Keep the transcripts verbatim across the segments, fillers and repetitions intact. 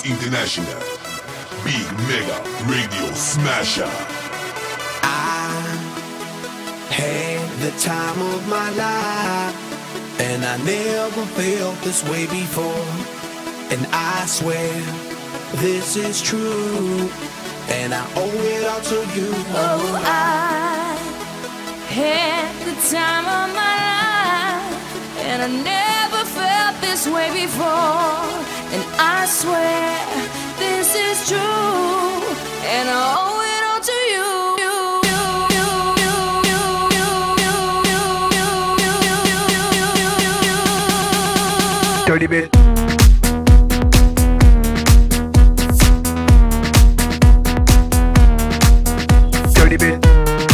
is International Big Mega Radio Smasher. I had the time of my life, and I never felt this way before. And I swear this is true, and I owe it all to you. Oh, I had the time of my life, and I never felt this way before. And I swear this is true, and I owe it all to you. Dirty bit. Dirty bit.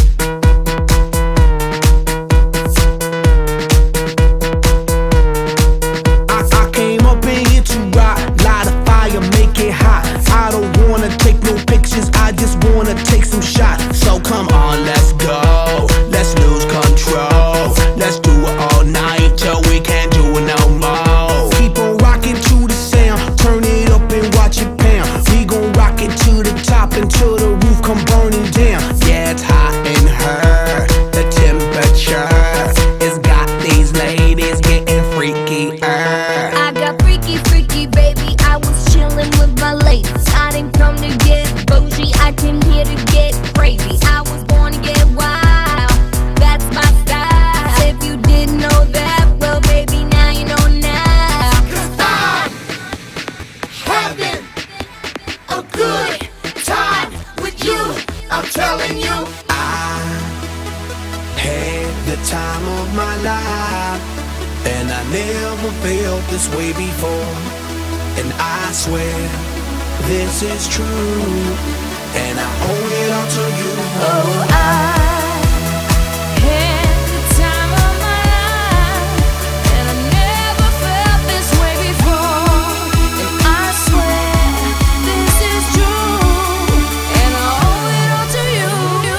I, I came up in here to rock, light a fire, make it hot. I don't wanna take no pictures, I just wanna take some shots. So come on, let's go, let's lose control. Let's do it all night till we can't do it no more. Keep on rocking to the sound, turn it up and watch it pound. We gon' rock it to the top until the roof come burning down. Yeah, it's hot in her, the temperature has got these ladies getting freaky. I got freaky, freaky, baby. I was chillin' with my ladies. I didn't come to get bougie, I came here to get crazy. I was born to get wild, that's my style. If you didn't know that, well, baby, now you know now. 'Cause I'm having a good time with you, I'm telling you. I had the time of my life, and I never felt this way before. And I swear this is true, and I owe it all to you. Oh, I had the time of my life, and I never felt this way before. And I swear this is true, and I owe it all to you.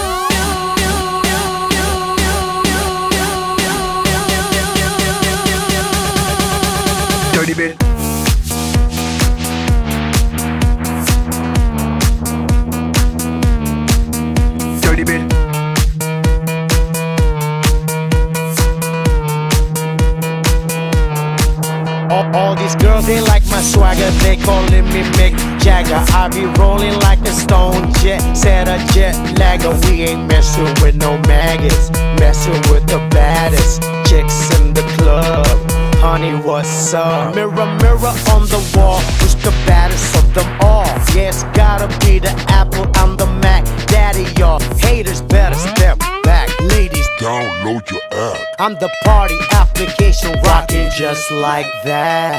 Dirty bit. Dirty bit. All, all these girls, they like my swagger, they calling me Mick Jagger. I be rolling like a stone jet, set a jet lagger. We ain't messing with no maggots, messing with the baddest chicks in the club. Honey, what's up? Mirror, mirror on the wall, who's the baddest of them all? Yeah, it's gotta be the Apple, I'm the Mac. Daddy, y'all haters better step back. Ladies, Download your app. I'm the party application, rocking just like that.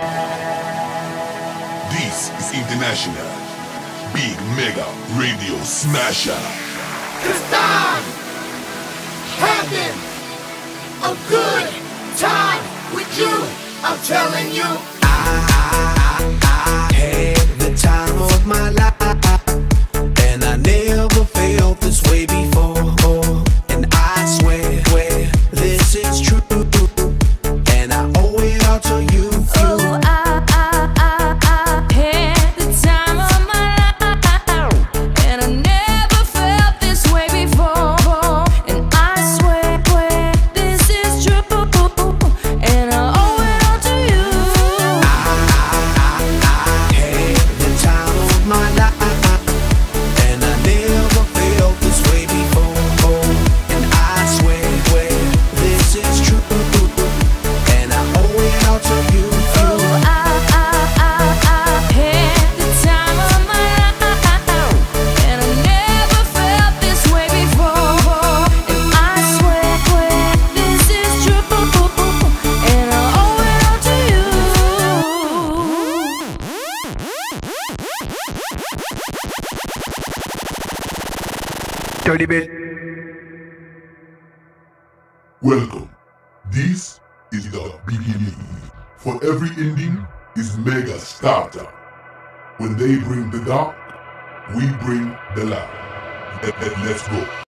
This is International Big Mega Radio Smasher. 'Cause I'm having a good time with you, I'm telling you. I, I had the time of my life, and I never felt this way before. And I swear, swear this is true, and I owe it all to you. Oh, I, I, I, I had the time of my life, and I never felt this way before. And I swear, swear this is true, and I owe it all to you. I, I had the time of my life, and I never felt this way before. And I swear, swear this is true, and I owe it all to you. Oh, I, I, I, I had the time of my life, and I never felt this way before. And I swear, swear this is true, and I owe it all to you. Dirty bit. Welcome. This is the beginning. For every ending is mega starter. When they bring the dark, we bring the light. Let, let, let's go.